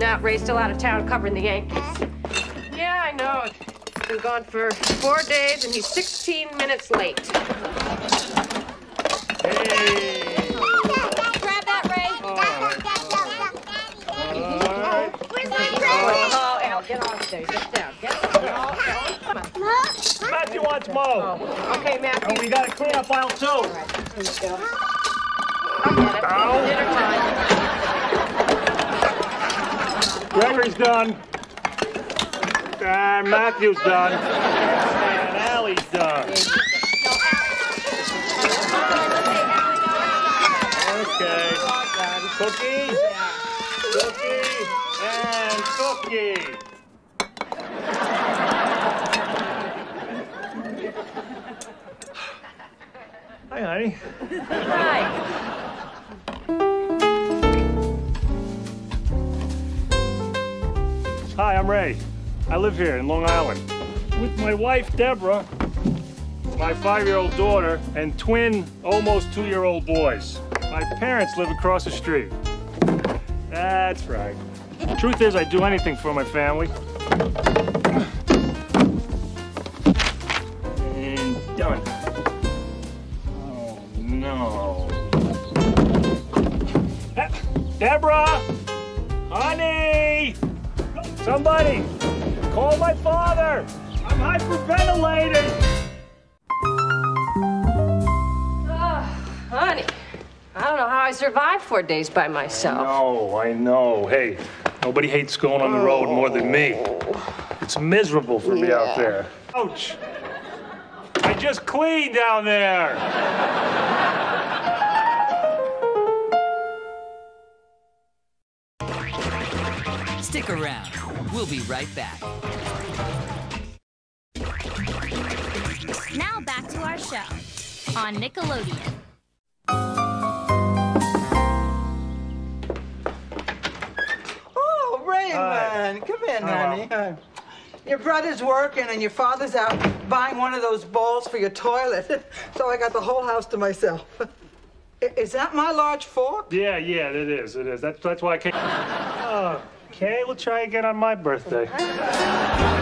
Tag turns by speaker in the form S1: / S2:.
S1: out. Ray's still out of town covering the Yankees. Yeah, I know. He's been gone for 4 days, and he's 16 minutes late.
S2: Hey!
S1: Grab that, Ray.
S2: Where's my
S1: Oh, Al, get off there. Get down. Get down. Come on.
S2: Matthew wants Mo.
S1: Oh. Okay, Matthew.
S2: And we got to clean up aisle 2.
S1: All right, here you go. I'll get it. Dinner time.
S2: Gregory's done. And Matthew's done. And Allie's done. Okay. Cookie. Cookie. And cookie. Hi, honey.
S1: Hi.
S2: Hi, I'm Ray. I live here in Long Island with my wife, Deborah, my 5-year-old daughter, and twin, almost 2-year-old boys. My parents live across the street. That's right. The truth is, I'd do anything for my family. And done. Oh, no. Deborah! Honey! Somebody! Call my father! I'm hyperventilating!
S1: Honey, I don't know how I survived 4 days by myself.
S2: I know. Hey, nobody hates going on the road more than me. It's miserable for me out there. Ouch! I just cleaned down there!
S3: Stick around. We'll be right back.
S4: Now back to our show on Nickelodeon.
S5: Oh, Raymond, come in, honey. Your brother's working and your father's out buying one of those balls for your toilet. So I got the whole house to myself. Is that my large fork?
S2: Yeah, it is. It is. That's why I came. Okay, we'll try again on my birthday.